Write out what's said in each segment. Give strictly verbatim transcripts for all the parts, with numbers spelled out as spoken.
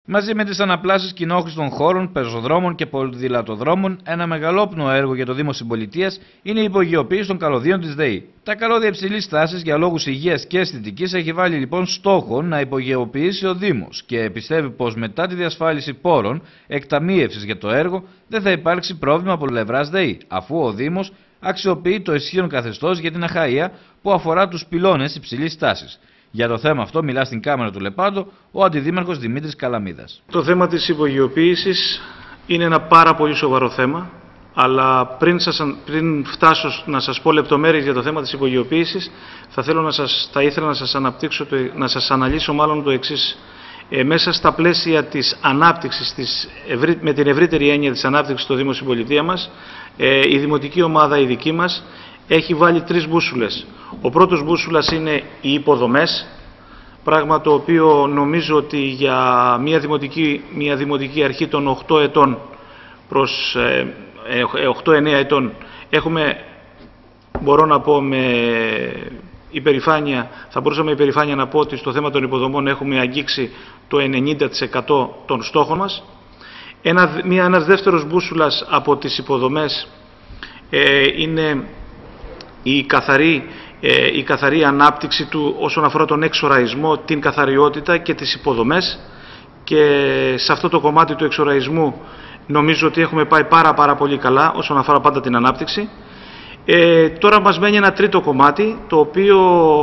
Μαζί με τις αναπλάσεις κοινόχρηστων χώρων, πεζοδρόμων και ποδηλατοδρόμων, ένα μεγαλόπνοο έργο για το Δήμο Συμπολιτείας είναι η υπογειοποίηση των καλωδίων της ΔΕΗ. Τα καλώδια υψηλής τάσης για λόγους υγείας και αισθητικής έχει βάλει λοιπόν στόχο να υπογειοποιήσει ο Δήμος και πιστεύει πως μετά τη διασφάλιση πόρων εκταμείευσης για το έργο δεν θα υπάρξει πρόβλημα από πλευράς ΔΕΗ, αφού ο Δήμος αξιοποιεί το ισχύον καθεστώς για την αχαΐα που αφορά τους πυλώνες υψηλής τάσης. Για το θέμα αυτό μιλά στην κάμερα του Λεπάντο ο Αντιδήμαρχος Δημήτρης Καλαμίδας. Το θέμα της υπογειοποίησης είναι ένα πάρα πολύ σοβαρό θέμα, αλλά πριν, σας, πριν φτάσω να σας πω λεπτομέρειες για το θέμα της υπογειοποίησης, θα, θέλω να σας, θα ήθελα να σας αναπτύξω, να σας αναλύσω μάλλον το εξής. Ε, μέσα στα πλαίσια της ανάπτυξης, της, με την ευρύτερη έννοια της ανάπτυξης στο Δήμο Συμπολιτεία μας, ε, η δημοτική ομάδα η δική μας έχει βάλει τρεις μπούσουλες. Ο πρώτος μπούσουλας είναι οι υποδομές, πράγμα το οποίο νομίζω ότι για μια δημοτική, μια δημοτική αρχή των οκτώ ετών προς ε, οκτώ εννέα ετών έχουμε, μπορώ να πω με υπερηφάνεια, θα μπορούσαμε με υπερηφάνεια να πω ότι στο θέμα των υποδομών έχουμε αγγίξει το ενενήντα τοις εκατό των στόχων μας. Ένα, μια, ένας δεύτερος μπούσουλας από τις υποδομές ε, είναι η καθαρή, ε, η καθαρή ανάπτυξη του όσον αφορά τον εξοραϊσμό, την καθαριότητα και τις υποδομές, και σε αυτό το κομμάτι του εξοραϊσμού νομίζω ότι έχουμε πάει πάρα πάρα πολύ καλά όσον αφορά πάντα την ανάπτυξη. Ε, τώρα μας μένει ένα τρίτο κομμάτι, το οποίο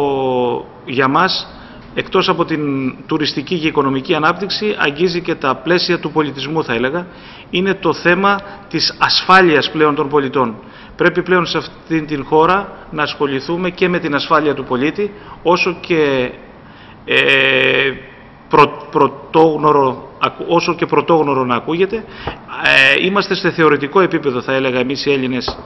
για μας, εκτός από την τουριστική και οικονομική ανάπτυξη, αγγίζει και τα πλαίσια του πολιτισμού, θα έλεγα. Είναι το θέμα της ασφάλειας πλέον των πολιτών. Πρέπει πλέον σε αυτήν την χώρα να ασχοληθούμε και με την ασφάλεια του πολίτη, όσο και, ε, προ, πρωτόγνωρο, όσο και πρωτόγνωρο να ακούγεται. Ε, είμαστε σε θεωρητικό επίπεδο, θα έλεγα, εμείς οι Έλληνες,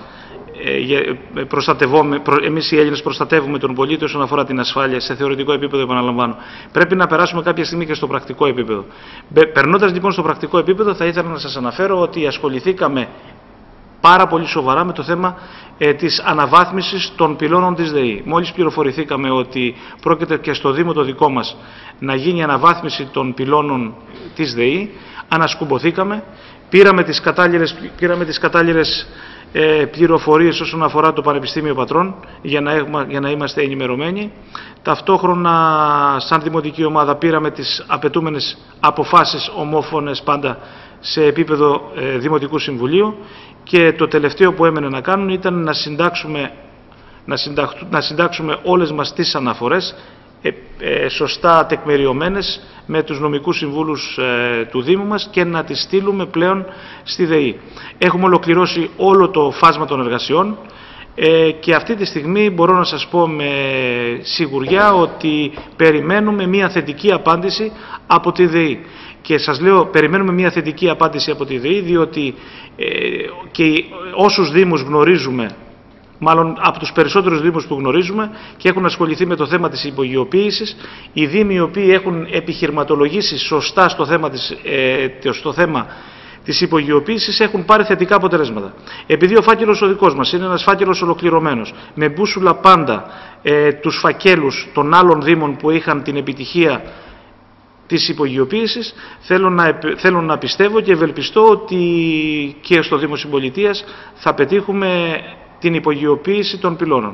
εμείς οι Έλληνες προστατεύουμε τον πολίτη όσον αφορά την ασφάλεια σε θεωρητικό επίπεδο, επαναλαμβάνω. Πρέπει να περάσουμε κάποια στιγμή και στο πρακτικό επίπεδο. Περνώντας λοιπόν στο πρακτικό επίπεδο, θα ήθελα να σας αναφέρω ότι ασχοληθήκαμε πάρα πολύ σοβαρά με το θέμα ε, της αναβάθμισης των πυλώνων της ΔΕΗ. Μόλις πληροφορηθήκαμε ότι πρόκειται και στο Δήμο το δικό μας να γίνει αναβάθμιση των πυλώνων της ΔΕΗ, ανασκουμποθήκαμε, πήραμε τις κατάλληλες, πήραμε τις κατάλληλες ε, πληροφορίες όσον αφορά το Πανεπιστήμιο Πατρών για να, έχουμε, για να είμαστε ενημερωμένοι. Ταυτόχρονα, σαν δημοτική ομάδα, πήραμε τις απαιτούμενες αποφάσεις ομόφωνες πάντα σε επίπεδο ε, Δημοτικού Συμβουλίου, και το τελευταίο που έμενε να κάνουν ήταν να συντάξουμε, να συντάξουμε, να συντάξουμε όλες μας τις αναφορές ε, ε, σωστά τεκμεριωμένες με τους νομικούς συμβούλους ε, του Δήμου μας και να τις στείλουμε πλέον στη ΔΕΗ. Έχουμε ολοκληρώσει όλο το φάσμα των εργασιών ε, και αυτή τη στιγμή μπορώ να σας πω με σιγουριά ότι περιμένουμε μια θετική απάντηση από τη ΔΕΗ. Και σας λέω, περιμένουμε μια θετική απάντηση από τη ΔΕΗ, διότι ε, και όσους Δήμους γνωρίζουμε, μάλλον από τους περισσότερους Δήμους που γνωρίζουμε και έχουν ασχοληθεί με το θέμα της υπογειοποίησης, οι Δήμοι οι οποίοι έχουν επιχειρηματολογήσει σωστά στο θέμα της, ε, στο θέμα της υπογειοποίησης έχουν πάρει θετικά αποτελέσματα. Επειδή ο φάκελος ο δικός μας είναι ένας φάκελος ολοκληρωμένος, με μπούσουλα πάντα ε, τους φακέλους των άλλων Δήμων που είχαν την επιτυχία της υπογειοποίησης, θέλω να, θέλω να πιστεύω και ευελπιστώ ότι και στο Δήμο Συμπολιτείας θα πετύχουμε την υπογειοποίηση των πυλώνων.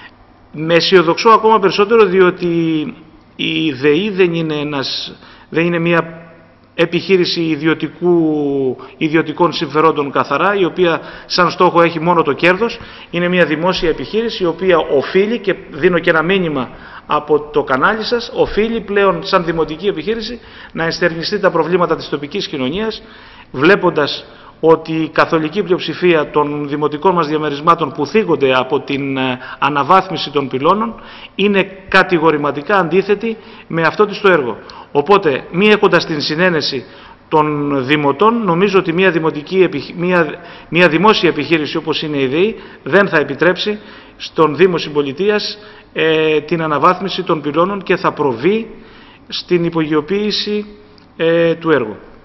Με αισιοδοξώ ακόμα περισσότερο, διότι η ΔΕΗ δεν είναι, ένας, δεν είναι μια επιχείρηση ιδιωτικού, ιδιωτικών συμφερόντων καθαρά, η οποία σαν στόχο έχει μόνο το κέρδος. Είναι μια δημόσια επιχείρηση, η οποία οφείλει, και δίνω και ένα μήνυμα από το κανάλι σας, οφείλει πλέον σαν δημοτική επιχείρηση να ενστερνιστεί τα προβλήματα της τοπικής κοινωνίας, βλέποντας ότι η καθολική πλειοψηφία των δημοτικών μας διαμερισμάτων που θίγονται από την αναβάθμιση των πυλώνων είναι κατηγορηματικά αντίθετη με αυτό της το έργο. Οπότε, μη έχοντας την συνένεση των δημοτών, νομίζω ότι μια, δημοτική, μια, μια δημόσια επιχείρηση όπως είναι η ΔΕΗ δεν θα επιτρέψει στον Δήμο Συμπολιτείας ε, την αναβάθμιση των πυλώνων και θα προβεί στην υπογειοποίηση ε, του έργου.